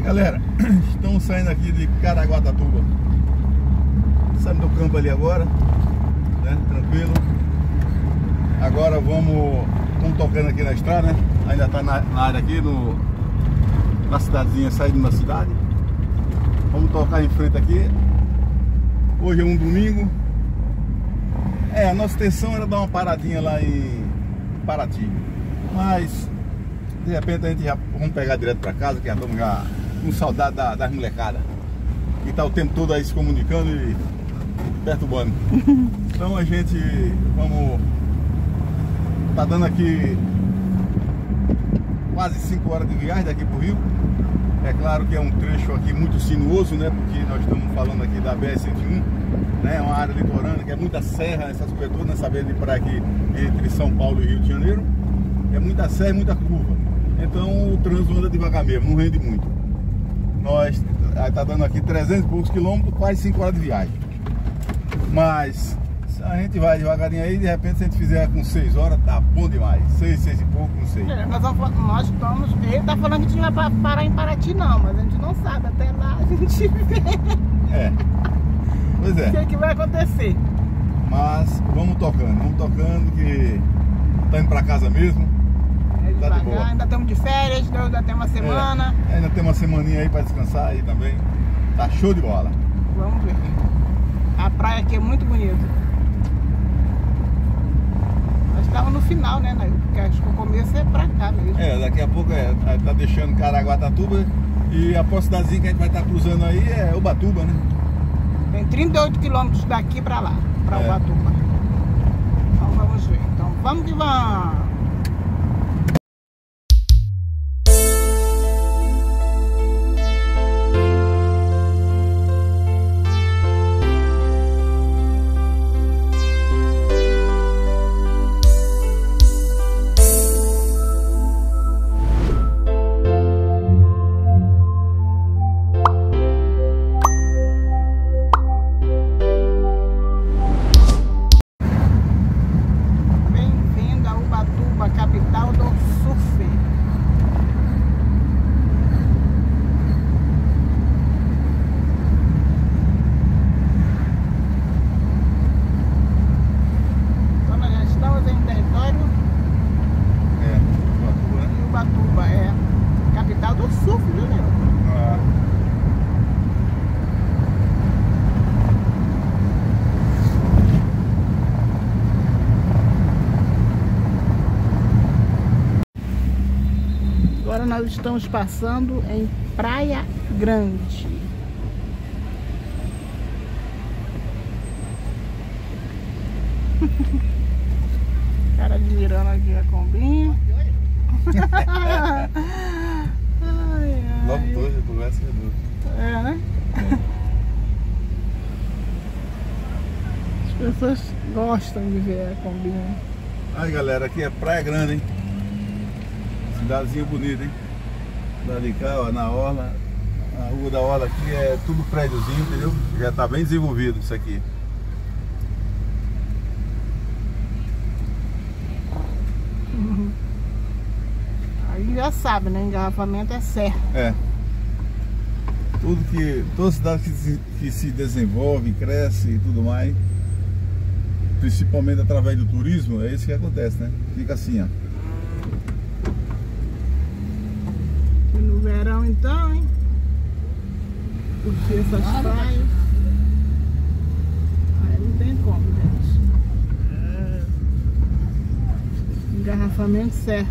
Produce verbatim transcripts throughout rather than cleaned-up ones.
Galera, estamos saindo aqui de Caraguatatuba. Saímos do campo ali agora, né? Tranquilo. Agora vamos, estamos tocando aqui na estrada, né? Ainda está na, na área aqui, no, na cidadezinha, saindo da cidade. Vamos tocar em frente aqui. Hoje é um domingo. É, a nossa intenção era dar uma paradinha lá em Paraty, mas de repente a gente já vamos pegar direto para casa, que já estamos já com saudade da, das molecadas, que tá o tempo todo aí se comunicando e perturbando. Então a gente vamos tá dando aqui quase cinco horas de viagem daqui pro Rio. É claro que é um trecho aqui muito sinuoso, né? Porque nós estamos falando aqui da B R cento e um, né? É uma área litorânea que é muita serra, essas coisas todas, nessa beira de praia aqui entre São Paulo e Rio de Janeiro. É muita serra e muita curva. Então o trânsito anda devagar mesmo, não rende muito. Nós tá dando aqui trezentos e poucos quilômetros, quase cinco horas de viagem. Mas a gente vai devagarinho aí, de repente se a gente fizer com seis horas, tá bom demais. seis, seis e pouco, não sei. É, nós, vamos, nós estamos. Ele tá falando que a gente não vai parar em Paraty não, mas a gente não sabe. Até lá a gente vê. É. Pois é. O que, que vai acontecer? Mas vamos tocando, vamos tocando que tá indo pra casa mesmo. É tá de boa. Ainda estamos de férias, ainda tem uma semana. É, ainda tem uma semaninha aí pra descansar aí também. Tá show de bola. Vamos ver. A praia aqui é muito bonita. Nós estávamos no final, né, Nail? Porque acho que o começo é pra cá mesmo. É, daqui a pouco é, tá deixando Caraguatatuba e a próxima cidadezinha que a gente vai estar cruzando aí é Ubatuba, né? Tem trinta e oito quilômetros daqui pra lá, pra é. Ubatuba. Então vamos ver. Então vamos que vamos. Capital do surf. Então nós já estamos em território. É, Ubatuba, né? Ubatuba é capital do surf, viu, meu? Ah. Agora nós estamos passando em Praia Grande. Cara admirando aqui a combinha. Ai, ai. Logo dois, já conversa é É, né? As pessoas gostam de ver a combinha. Aí galera, aqui é Praia Grande, hein? Cidadezinha bonita, hein? Dali cá, ó, na orla. A rua da orla aqui é tudo prédiozinho, entendeu? Já tá bem desenvolvido isso aqui. Uhum. Aí já sabe, né? Engarrafamento é certo. É. Tudo que, toda cidade que se, que se desenvolve, cresce e tudo mais, principalmente através do turismo, é isso que acontece, né? Fica assim, ó. E no verão então, hein? Curtir essas praias. Aí não tem como, gente. É... Engarrafamento certo.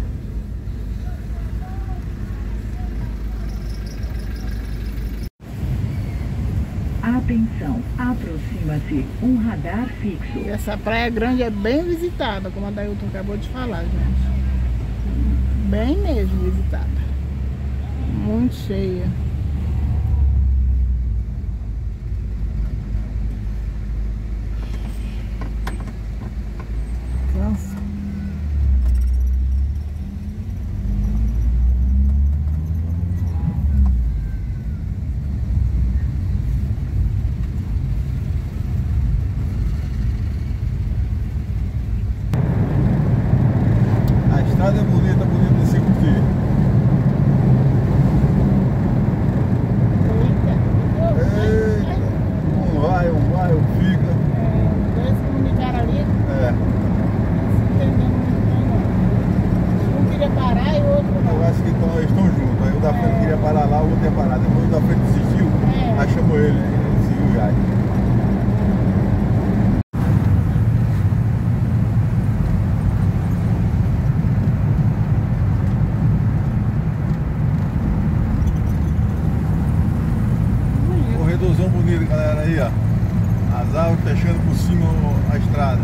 Atenção, aproxima-se um radar fixo. E essa Praia Grande é bem visitada, como a Dailton acabou de falar, gente. Bem mesmo visitada. Muito cheia. Cansa. A estrada é bonita, bonita de se curtir. parece que tão, eles estão juntos. Aí o da frente É. queria parar lá, o outro ia parar. Depois o da frente desistiu, É. aí chamou ele, ele seguiu já. Corredorzão bonito, galera, aí ó. As árvores fechando por cima a estrada.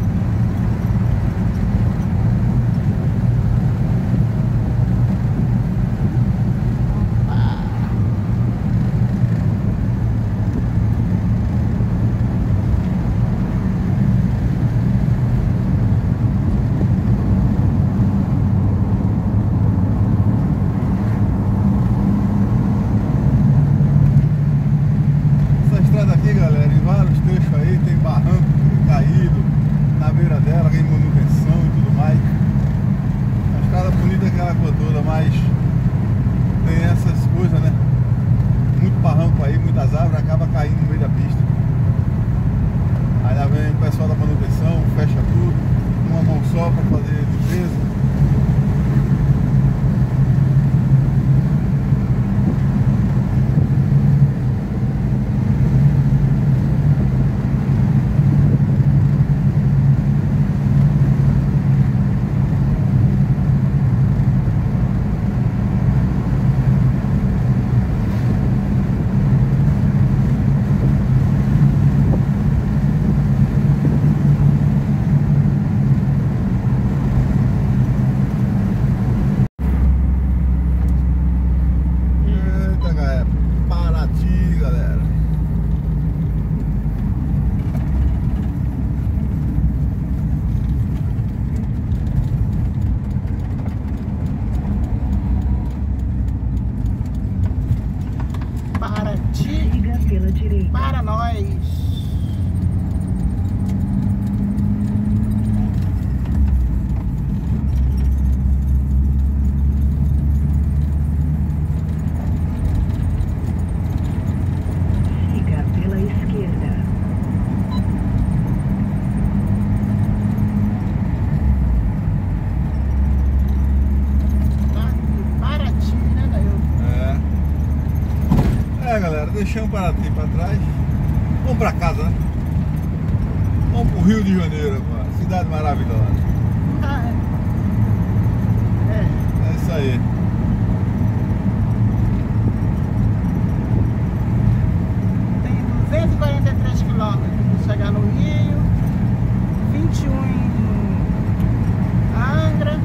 Essa estrada aqui, galera, em vários trechos aí tem barranco caído na beira dela, tem manutenção e tudo mais. A estrada bonita é aquela coisa toda, mas tem essas coisas, né? Muito barranco aí, muitas árvores, acaba caindo no meio da pista. Aí lá vem o pessoal da manutenção, fecha tudo, uma mão só para fazer limpeza. Eita, galera, Paraty, galera. Paraty, Siga pela direita. para nós. Siga pela esquerda. Tá? Paraty, né, Dailton? É. É, galera, deixamos Paraty pra trás. Vamos pra casa, né? Vamos pro Rio de Janeiro agora. Cidade maravilhosa. Ah, é. É. É isso aí. Tem duzentos e quarenta e três quilômetros para chegar no Rio, vinte e um em Angra.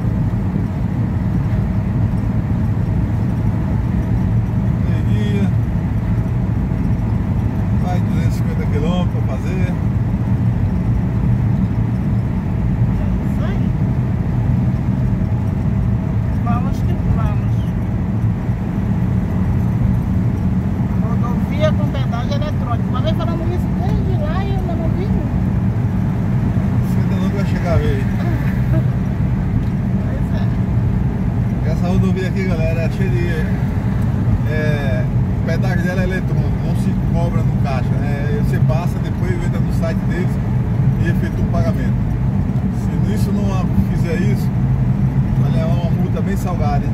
Meio-dia. Mais duzentos e cinquenta quilômetros pra fazer. É isso aí. Vamos que vamos. Rodovia com pedágio eletrônico. Mas vem falando isso desde lá e eu ainda não vi. Você não vai chegar a ver aí. Pois é. Essa rodovia aqui, galera, é cheia de... É, o pedágio dela é eletrônico, não se cobra no caixa, né? Você passa, depois entra no site deles e efetua o pagamento. Se isso não fizer isso, vai levar uma multa bem salgada, hein?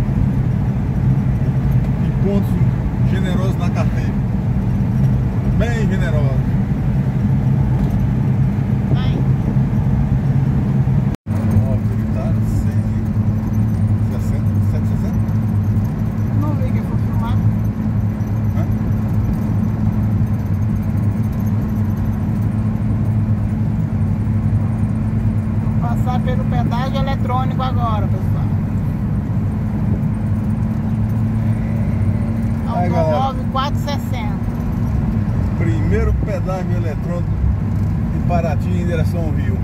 E pontos generosos na carteira. Bem generosos. Vai. Ó, utilitário cento e sessenta, cento e sessenta? Não vi que foi filmado. Hã? Vou passar pelo pedágio eletrônico agora, pessoal. Aí, galera. Automóvel quatrocentos e sessenta. Primeiro pedágio eletrônico de Paraty em direção ao Rio.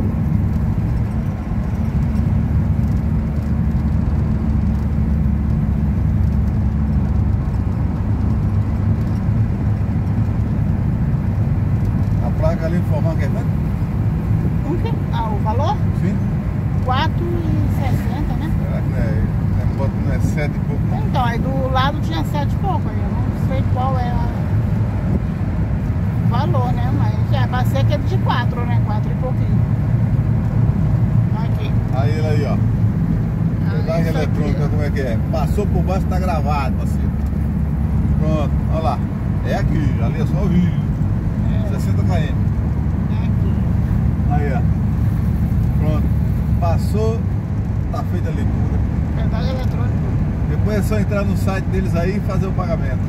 A placa ali informando que é quanto? Um que? Ah, o valor? Sim? quatro e sessenta, né? Será que não é, não é, quanto, não é sete e pouco, não? Então, aí do lado tinha sete e pouco aí. Eu não sei qual é a- o valor, né? Mas é, vai ser aquele de quatro, né? quatro e pouquinho. Aqui. Aí ele aí, ó. Pedágio eletrônica, como é que é? Passou por baixo, tá gravado, parceiro. Pronto, olha lá. É aqui, ali é só o vídeo. É. sessenta quilômetros. É aqui. Aí, ó. Pronto. Passou, tá feita a leitura. Pedágio eletrônico. Depois é só entrar no site deles aí e fazer o pagamento.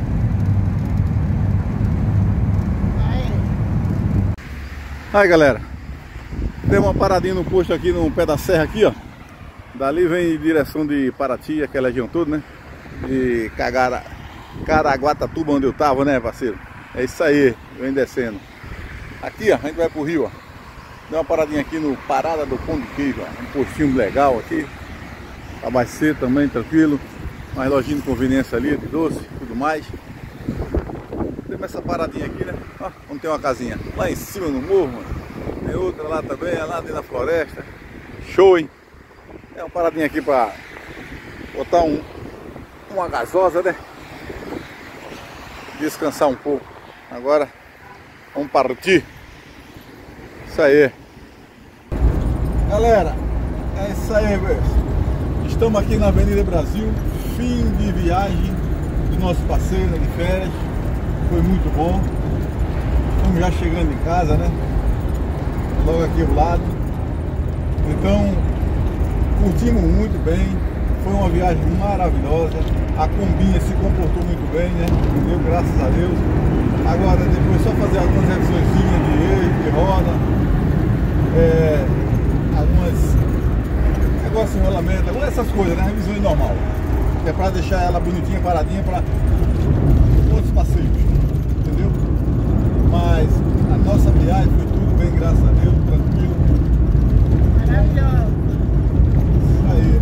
Aí. Aí, galera. Tem uma paradinha no posto aqui no pé da serra aqui, ó. Dali vem em direção de Paraty, aquela região toda, né? De Cagara, Caraguatatuba, onde eu tava, né, parceiro? É isso aí, vem descendo. Aqui, ó, a gente vai pro rio, ó. Deu uma paradinha aqui no Parada do Pão de Queijo, ó. Um postinho legal aqui. Abastecer também, tranquilo. Mais lojinha de conveniência ali, de doce, tudo mais. Temos essa paradinha aqui, né? Ó, onde tem uma casinha. Lá em cima no morro, mano. Tem outra lá também, é lá dentro da floresta. Show, hein? É uma paradinha aqui pra botar um, uma gasosa, né? Descansar um pouco. Agora vamos partir. Isso aí. Galera, é isso aí, velho. Estamos aqui na Avenida Brasil. Fim de viagem do nosso parceiro de férias. Foi muito bom. Estamos já chegando em casa, né? Logo aqui ao lado. Então, curtimos muito bem. Foi uma viagem maravilhosa. A combinha se comportou muito bem, né? Entendeu? Graças a Deus. Agora, depois só fazer algumas revisões de eixo, de roda, é, algumas negócios de rolamento, algumas dessas coisas, né? Revisões normal. Que é para deixar ela bonitinha, paradinha para outros passeios. Entendeu? Mas a nossa viagem foi tudo bem, graças a Deus, tranquilo. Maravilhoso. Isso aí.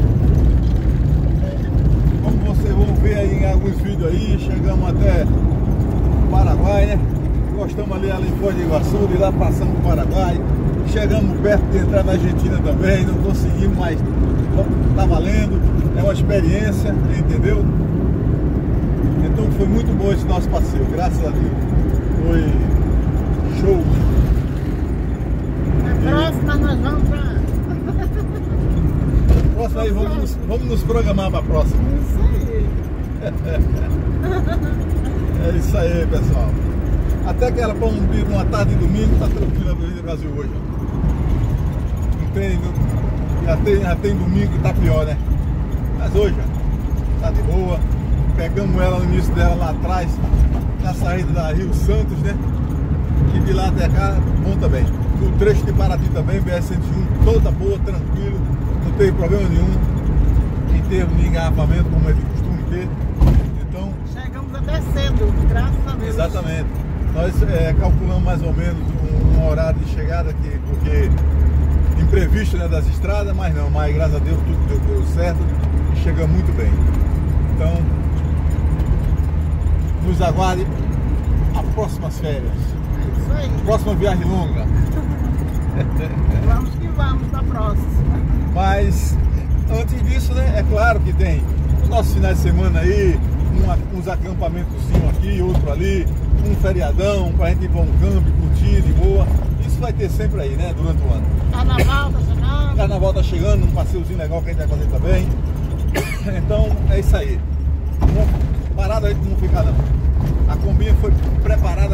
Como vocês vão ver aí em alguns vídeos aí, chegamos até o Paraguai, né? Gostamos ali, ali em Foz do Iguaçu, de lá passamos para o Paraguai. Chegamos perto de entrar na Argentina também, não conseguimos, mas tá valendo. É uma experiência, entendeu? Então foi muito bom esse nosso passeio, graças a Deus. Foi show. Na próxima nós vamos pra... Próxima aí, vamos nos, vamos nos programar para a próxima. Isso aí. É isso aí, pessoal. Até que era para um dia, uma tarde de domingo, tá tranquilo a Avenida Brasil hoje. Não tem, não, já, tem, já tem domingo que tá pior, né? Mas hoje, ó, tá de boa. Pegamos ela no início dela lá atrás, na saída da Rio Santos, né? E de lá até cá, bom também. O trecho de Paraty também, B R cento e um, toda boa, tranquilo, não teve problema nenhum em termos de engarrafamento, como é de costume ter. Então, chegamos até cedo, graças a Deus. Exatamente. Nós é, calculamos mais ou menos um, um horário de chegada aqui, porque imprevisto, né, das estradas, mas não, mas graças a Deus tudo deu, deu certo e chegamos muito bem. Então, nos aguarde as próximas férias. É isso aí. Próxima viagem longa. Vamos que vamos na próxima. Mas antes disso, né, é claro que tem os nossos finais de semana aí, um, uns acampamentos aqui, outro ali, um feriadão pra gente ir pra um campo, curtir de boa. Isso vai ter sempre aí, né, durante o ano. Carnaval tá chegando. Carnaval tá chegando, um passeiozinho legal que a gente vai fazer também. Então é isso aí. Parado aí que não fica não. A combinha foi preparada